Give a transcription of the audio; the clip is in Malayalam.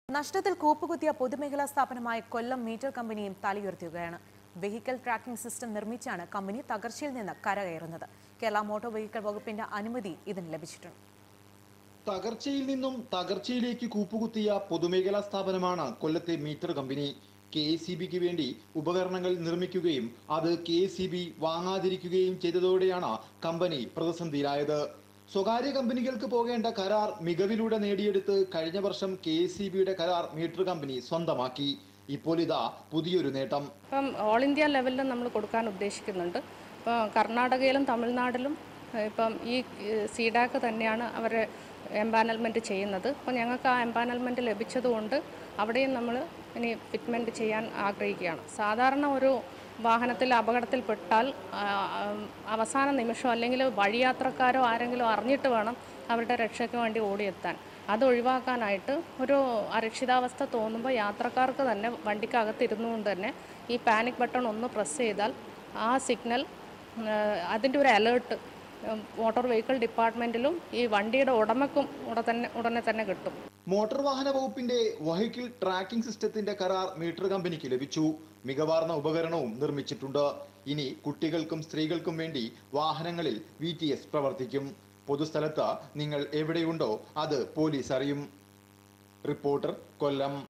നഷ്ടത്തിൽ കൂപ്പുകുത്തിയ പൊതുമേഖലാ സ്ഥാപനമായ കൊല്ലം മീറ്റർ കമ്പനിയും തലയുയർത്തുകയാണ്. വെഹിക്കിൾ ട്രാക്കിംഗ് സിസ്റ്റം നിർമ്മിച്ചാണ് കമ്പനി തകർച്ചയിൽ നിന്ന് കരകയറുന്നത്. കേരള മോട്ടോർ വെഹിക്കിൾ വകുപ്പിന്റെ അനുമതി ഇതിന് ലഭിച്ചിട്ടുണ്ട്. തകർച്ചയിൽ നിന്നും തകർച്ചയിലേക്ക് കൂപ്പുകുത്തിയ പൊതുമേഖലാ സ്ഥാപനമാണ് കൊല്ലത്തെ മീറ്റർ കമ്പനി. KECBക്ക് വേണ്ടി ഉപകരണങ്ങൾ നിർമ്മിക്കുകയും അത് KECB വാങ്ങാതിരിക്കുകയും ചെയ്തതോടെയാണ് കമ്പനി പ്രതിസന്ധിയിലായത്. സ്വകാര്യ കമ്പനികൾക്ക് പോകേണ്ട കരാർ മികവിലൂടെ നേടിയെടുത്ത് കഴിഞ്ഞ വർഷം KECBയുടെ കരാർ മീറ്റർ കമ്പനി സ്വന്തമാക്കി. ഇപ്പോൾ ഇതാ പുതിയൊരു നേട്ടം. ഇപ്പം ഓൾ ഇന്ത്യ ലെവലിൽ നമ്മൾ കൊടുക്കാൻ ഉദ്ദേശിക്കുന്നുണ്ട്. ഇപ്പോൾ കർണാടകയിലും തമിഴ്നാട്ടിലും ഇപ്പം ഈ സീഡാക്ക് തന്നെയാണ് അവർ എംപാനൽമെൻറ്റ് ചെയ്യുന്നത്. അപ്പോൾ ഞങ്ങൾക്ക് ആ എംപാനൽമെൻറ്റ് ലഭിച്ചതുകൊണ്ട് അവിടെയും നമ്മൾ ഇനി ഫിറ്റ്മെൻറ്റ് ചെയ്യാൻ ആഗ്രഹിക്കുകയാണ്. സാധാരണ ഒരു വാഹനത്തിൽ അപകടത്തിൽപ്പെട്ടാൽ അവസാന നിമിഷം അല്ലെങ്കിൽ വഴിയാത്രക്കാരോ ആരെങ്കിലും അറിഞ്ഞിട്ട് വേണം അവരുടെ രക്ഷയ്ക്ക് വേണ്ടി ഓടിയെത്താൻ. അത് ഒഴിവാക്കാനായിട്ട് ഒരു അരക്ഷിതാവസ്ഥ തോന്നുമ്പോൾ യാത്രക്കാർക്ക് തന്നെ വണ്ടിക്കകത്തിരുന്നുകൊണ്ട് തന്നെ ഈ പാനിക് ബട്ടൺ ഒന്ന് പ്രസ് ചെയ്താൽ ആ സിഗ്നൽ അതിൻ്റെ ഒരു അലേർട്ട് മോട്ടോർ വെഹിക്കിൾ ഡിപ്പാർട്ട്മെൻറ്റിലും ഈ വണ്ടിയുടെ ഉടമയ്ക്കും ഉടനെ തന്നെ കിട്ടും. മോട്ടോർ വാഹന വകുപ്പിന്റെ വെഹിക്കിൾ ട്രാക്കിംഗ് സിസ്റ്റത്തിന്റെ കരാർ മീറ്റർ കമ്പനിക്ക് ലഭിച്ചു. മികവാർന്ന ഉപകരണവും നിർമ്മിച്ചിട്ടുണ്ട്. ഇനി കുട്ടികൾക്കും സ്ത്രീകൾക്കും വേണ്ടി വാഹനങ്ങളിൽ VTS പ്രവർത്തിക്കും. പൊതുസ്ഥലത്ത് നിങ്ങൾ എവിടെയുണ്ടോ അത് പോലീസ് അറിയും. റിപ്പോർട്ടർ, കൊല്ലം.